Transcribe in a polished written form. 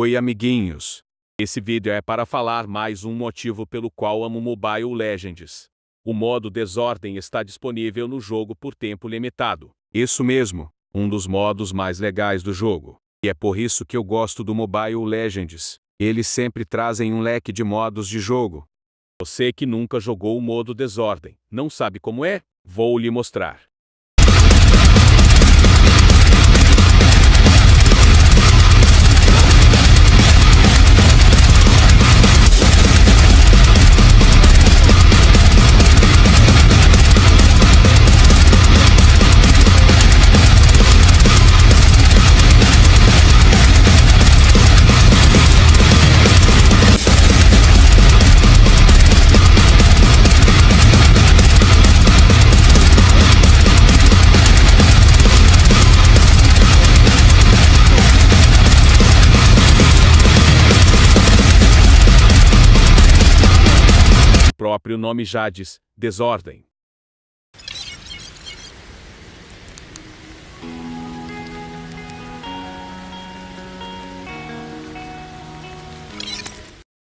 Oi amiguinhos! Esse vídeo é para falar mais um motivo pelo qual amo Mobile Legends. O modo Desordem está disponível no jogo por tempo limitado. Isso mesmo, um dos modos mais legais do jogo. E é por isso que eu gosto do Mobile Legends. Eles sempre trazem um leque de modos de jogo. Você que nunca jogou o modo Desordem, não sabe como é? Vou lhe mostrar. O próprio nome já diz, Desordem.